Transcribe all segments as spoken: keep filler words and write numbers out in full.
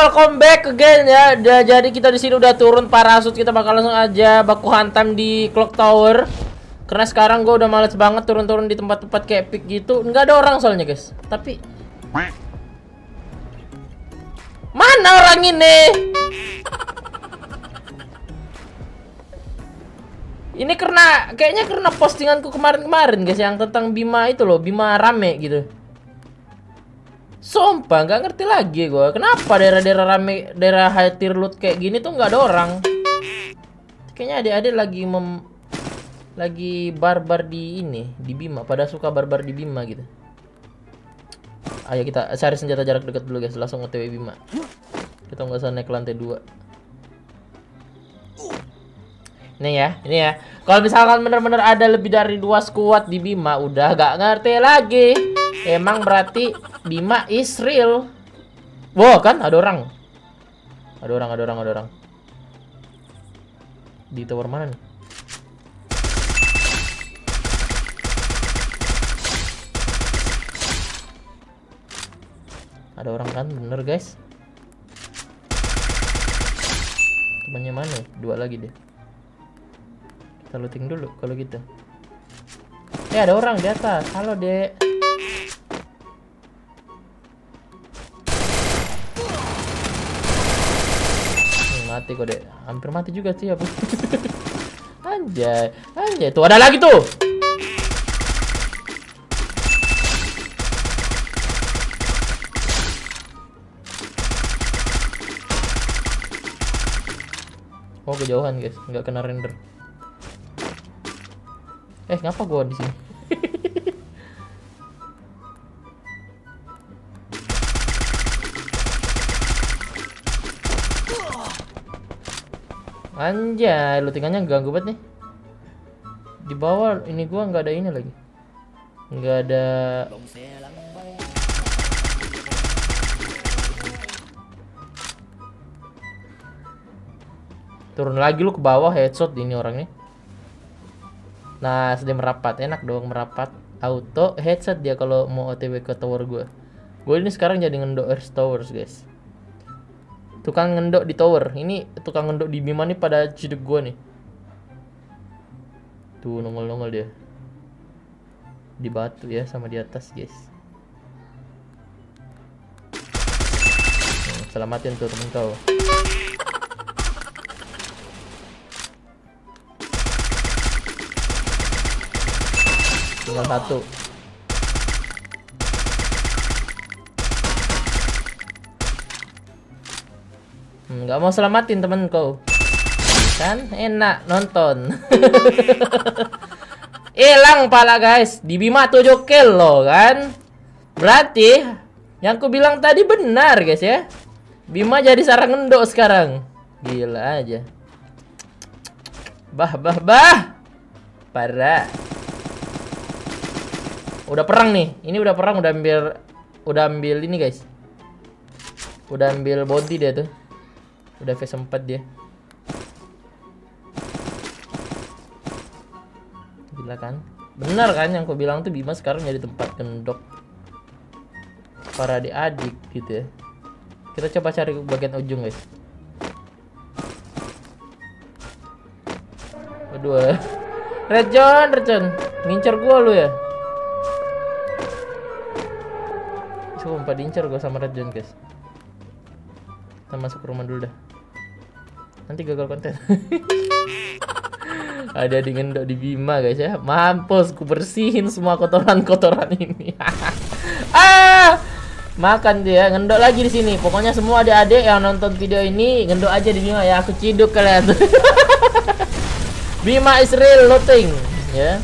welcome back again ya. Da, jadi kita di sini udah turun parasut, kita bakal langsung aja baku hantam di clock tower. Karena sekarang gue udah males banget turun-turun di tempat-tempat kayak epic gitu. Nggak ada orang soalnya guys. Tapi mana orang ini? Ini karena kayaknya karena postinganku kemarin-kemarin guys yang tentang Bima itu loh, Bima rame gitu. Sumpah nggak ngerti lagi gue kenapa daerah-daerah rame, daerah high tier loot kayak gini tuh nggak ada orang. Kayaknya adik-adik lagi mem lagi barbar di ini di Bima, pada suka barbar di Bima gitu. Ayo kita cari senjata jarak dekat dulu guys, langsung O T W Bima. Kita nggak usah naik lantai dua. Ini ya, ini ya. Kalau misalkan bener-bener ada lebih dari dua squad di Bima, udah gak ngerti lagi. Emang berarti Bima is real. Wow kan, ada orang. Ada orang, ada orang, ada orang. Di tower mana nih? Ada orang kan, bener guys. Temannya mana? Dua lagi deh. Kita looting dulu kalau gitu. Eh ada orang di atas. Halo dek. Hmm, mati kok dek. Hampir mati juga sih aku. Anjay, anjay. Tuh ada lagi tuh. Oh kejauhan guys, nggak kena render. Eh, ngapa gua di sini? Anjay, lootingannya ganggu banget nih. Di bawah ini gua nggak ada ini lagi. Nggak ada. Turun lagi lu ke bawah, headshot ini orangnya. Nah, sedang merapat, enak dong merapat. Auto headset dia kalau mau O T W ke tower gue. Gue ini sekarang jadi ngendok Earth Towers, guys. Tukang ngendok di tower. Ini tukang ngendok di Bima nih pada ciduk gue nih. Tuh nongol-nongol dia. Di batu ya sama di atas, guys. Hmm, selamatin tuh temen kau. Tinggal satu. Hmm, nggak mau selamatin temen kau. Kan enak nonton. Hilang pala guys. Di Bima tujuh kill loh kan. Berarti yang ku bilang tadi benar guys ya. Bima jadi sarang ngendok sekarang. Gila aja. Bah bah bah. Parah. Udah perang nih. Ini udah perang, udah ambil udah ambil ini, guys. Udah ambil body dia tuh. Udah phase empat dia. Gila kan? Benar kan yang aku bilang tuh Bima sekarang jadi tempat gendok para adik-adik gitu ya. Kita coba cari bagian ujung, guys. Aduh. Red John, Red John. Ngincer gua lu ya. Sumpah diincar gue sama Red John guys. Kita masuk ke rumah dulu dah. Nanti gagal konten. Ada di ngendok di Bima guys ya. Mampus, ku bersihin semua kotoran-kotoran ini. Ah, makan dia ngendok lagi di sini. Pokoknya semua adik-adik yang nonton video ini ngendok aja di Bima ya. Aku ciduk kalian. Bima is real looting ya.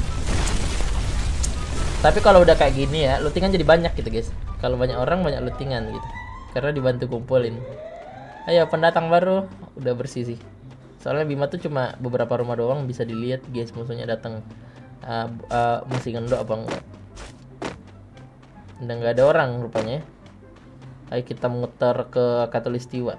Tapi kalau udah kayak gini ya, lootingan jadi banyak gitu guys. Kalau banyak orang banyak lootingan gitu. Karena dibantu kumpulin. Ayo pendatang baru udah bersih sih. Soalnya Bima tuh cuma beberapa rumah doang bisa dilihat guys musuhnya datang. Uh, uh, masih ngendok apa enggak? Udah nggak ada orang rupanya. Ayo kita muter ke Katulistiwa.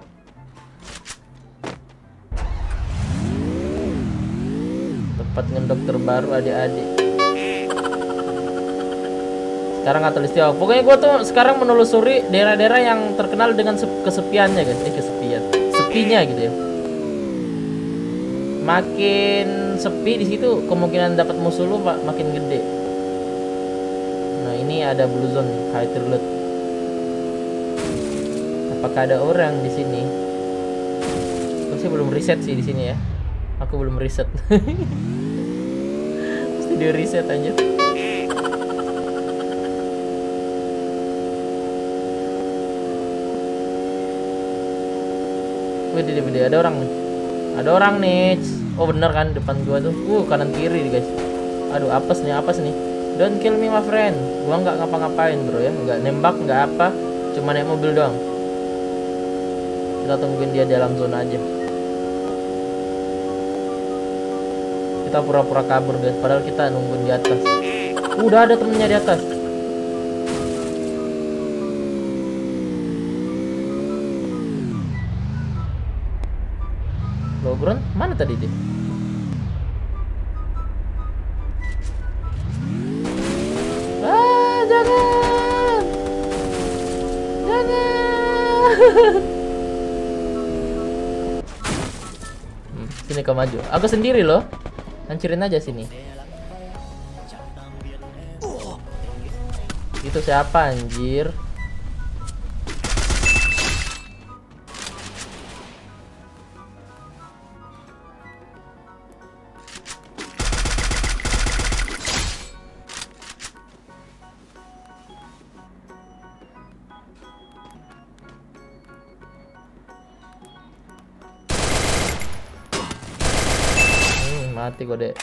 Tempat ngendok terbaru adik-adik. Sekarang Katulistiwa. Pokoknya gue tuh sekarang menelusuri daerah-daerah yang terkenal dengan kesepiannya guys. Eh kesepian, sepinya gitu ya. Makin sepi di situ kemungkinan dapat musuh lu makin gede. Nah ini ada blue zone nih, high tier loot. Apakah ada orang di sini? Aku sih belum riset sih di sini ya. Aku belum riset. Mesti di riset aja. Wih, wih, ada orang nih. Ada orang nih. Oh bener kan depan gua tuh. Uh kanan kiri nih guys. Aduh apes nih, apes nih. Don't kill me my friend. Gua nggak ngapa-ngapain bro ya. Nggak nembak, nggak apa. Cuma naik mobil doang. Kita tungguin dia dalam zona aja. Kita pura-pura kabur guys. Padahal kita nungguin di atas. Udah ada temennya di atas. Logron mana tadi dia? Ah jangan, jangan. hmm, sini kau maju. Aku sendiri loh. Hancurin aja sini. Itu siapa anjir? Mati gue deh.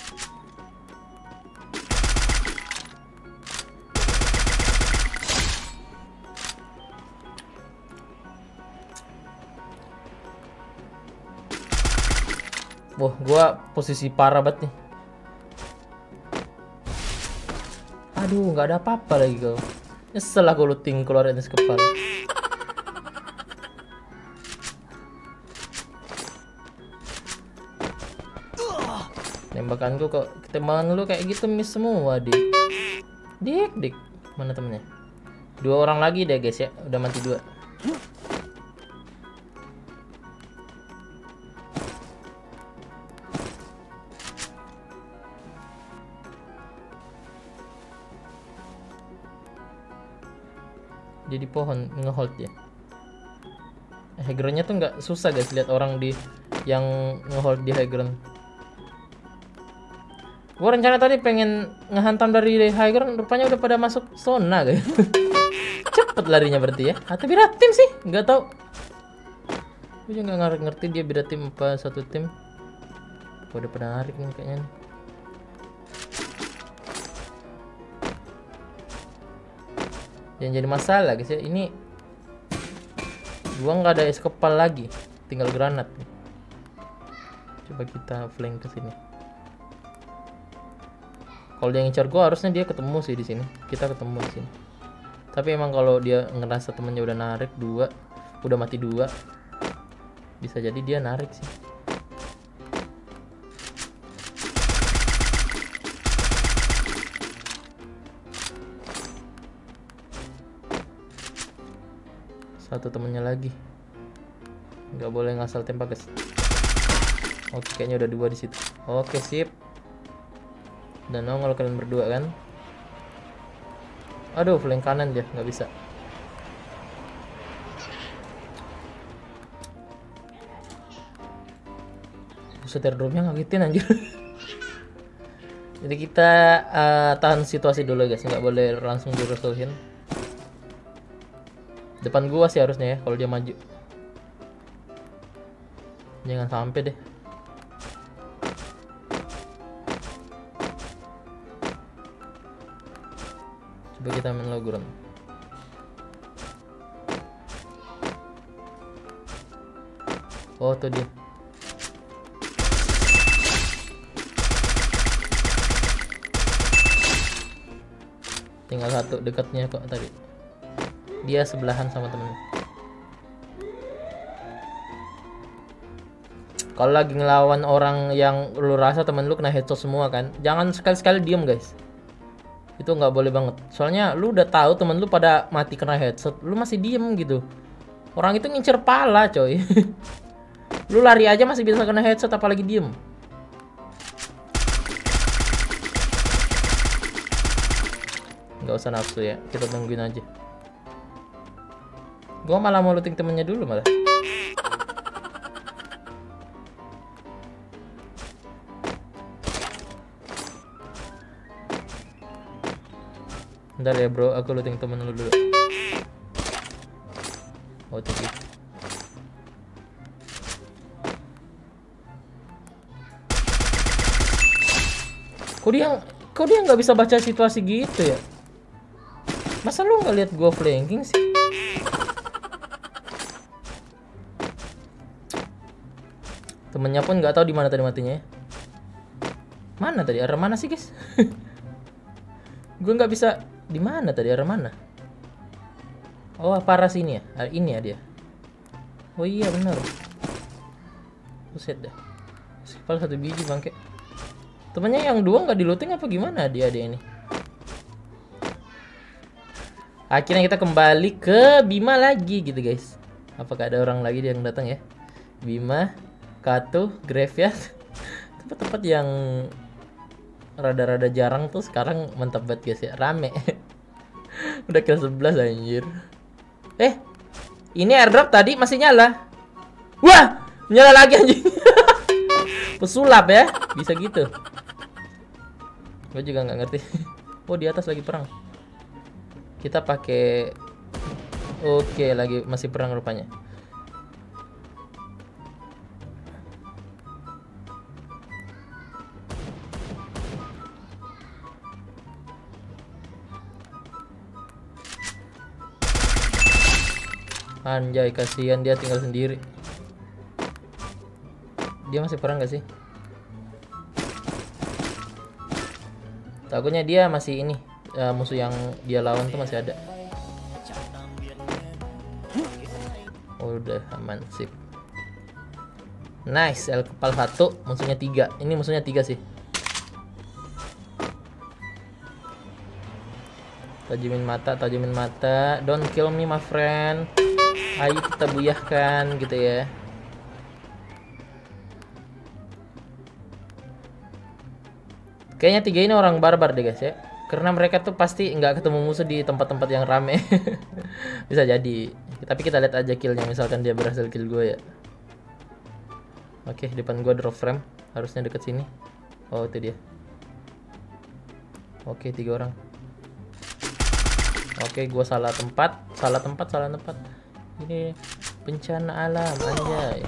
Wah, gua posisi parah banget nih. Aduh, nggak ada apa-apa lagi kau. Nyesel aku looting keluarin es kepala. Tembakanku kok tembakan lu kayak gitu miss semua dik. Dik dik mana temennya? Dua orang lagi deh guys ya, udah mati dua. Jadi pohon ngehold ya. High ground-nya tuh nggak susah guys, lihat orang di yang ngehold di high ground. Gua rencana tadi pengen ngehantam dari high ground, rupanya udah pada masuk zona guys. Cepet larinya berarti ya. Atau beda tim sih, nggak tahu. Gue juga nggak ngerti dia beda tim apa satu tim. Gua udah pada narik nih kayaknya. Yang jadi masalah guys ya, ini gua nggak ada es kepal lagi, tinggal granat. Coba kita flank ke sini. Kalau dia ngincar gua harusnya dia ketemu sih di sini. Kita ketemu di sini. Tapi emang kalau dia ngerasa temennya udah narik dua, udah mati dua, bisa jadi dia narik sih. Satu temennya lagi. Nggak boleh ngasal tembak guys. Oke, kayaknya udah dua di situ. Oke, sip. Dan nongol kalian berdua kan. Aduh, flank kanan dia, nggak bisa. Buset, airdropnya ngagetin anjir. Jadi kita uh, tahan situasi dulu guys, nggak boleh langsung dirusuhin. Depan gua sih harusnya ya kalau dia maju. Jangan sampai deh. Coba kita main loground. Oh tuh dia. Tinggal satu dekatnya kok tadi. Dia sebelahan sama temennya. Kalau lagi ngelawan orang yang lu rasa temen lu kena headshot semua kan, jangan sekali-sekali diem guys. Itu nggak boleh banget. Soalnya lu udah tahu temen lu pada mati kena headshot, lu masih diem gitu. Orang itu ngincer pala, coy. Lu lari aja masih bisa kena headshot, apalagi diem. Nggak usah nafsu ya, kita tungguin aja. Gua malah mau looting temennya dulu malah. Bentar ya bro, aku looting temen lu dulu. Oh tinggi. Kok dia, kok dia nggak bisa baca situasi gitu ya? Masa lu nggak lihat gua flanking sih? Temennya pun nggak tahu di mana tadi matinya. Mana tadi? Arah mana sih guys? Gue nggak bisa. Di mana tadi? Arah mana? Oh, parah sini ya? Ah, ini ya dia. Oh iya benar. Buset dah. Kepala satu biji bangke. Temennya yang dua nggak di looting apa gimana dia dia ini? Akhirnya kita kembali ke Bima lagi gitu guys. Apakah ada orang lagi yang datang ya? Bima, Katu, Graveyard. Tempat-tempat yang rada-rada jarang tuh sekarang mantap banget guys ya. Rame. Udah kill sebelas anjir. Eh, ini airdrop tadi masih nyala. Wah, nyala lagi anjing. Pesulap ya, bisa gitu. Gue juga nggak ngerti. Oh, di atas lagi perang. Kita pakai. Oke, lagi masih perang rupanya. Anjay, kasihan dia tinggal sendiri. Dia masih perang gak sih? Takutnya dia masih ini, uh, musuh yang dia lawan tuh masih ada. Oh, udah aman, sip. Nice, El kepal satu, musuhnya tiga. Ini musuhnya tiga sih. Tajamin mata, tajamin mata. Don't kill me my friend. Ayo kita buyahkan gitu ya. Kayaknya tiga ini orang barbar deh guys ya. Karena mereka tuh pasti nggak ketemu musuh di tempat-tempat yang rame. Bisa jadi. Tapi kita lihat aja killnya, misalkan dia berhasil kill gue ya. Oke, depan gue drop frame. Harusnya deket sini. Oh itu dia. Oke, tiga orang. Oke, gue salah tempat. Salah tempat, salah tempat. Ini bencana alam anjay.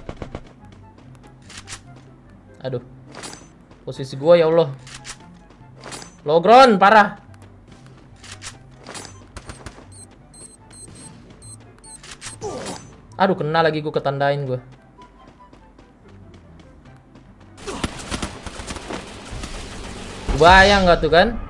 Aduh. Posisi gua ya Allah. Low ground parah. Aduh, kena lagi gua, ketandain gua. Bayang nggak tuh kan?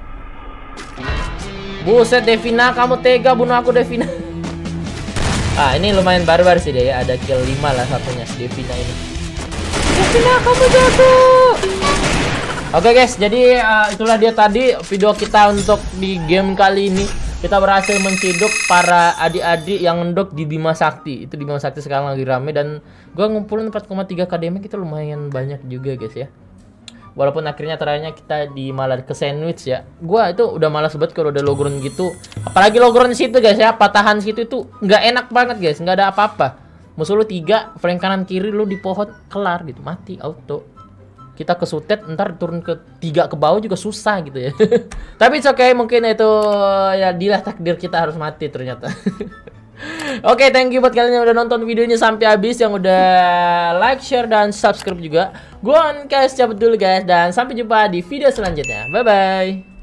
Buset Devina, kamu tega bunuh aku Devina. Ah, ini lumayan barbar sih dia ya. Ada kill lima lah satunya si Devina ini. Devina, kamu jago. Oke guys, jadi uh, itulah dia tadi video kita untuk di game kali ini. Kita berhasil menciduk para adik-adik yang ngendok di Bima Sakti. Itu di Bima Sakti sekarang lagi rame. Dan gua ngumpulin empat koma tiga K D M, kita lumayan banyak juga guys ya. Walaupun akhirnya terakhirnya kita di malah ke sandwich ya. Gua itu udah malas banget kalau udah low ground gitu. Apalagi low ground situ guys ya, patahan situ itu nggak enak banget guys, nggak ada apa-apa. Musuh lu tiga, flank kanan kiri lu di pohon, kelar gitu, mati auto. Kita kesutet, ntar turun ke tiga ke bawah juga susah gitu ya. Tapi it's okay, mungkin itu ya dilah takdir kita harus mati ternyata. Oke, okay, thank you buat kalian yang udah nonton videonya sampai habis, yang udah like, share, dan subscribe juga. Gua guys cabut dulu guys, dan sampai jumpa di video selanjutnya. Bye bye.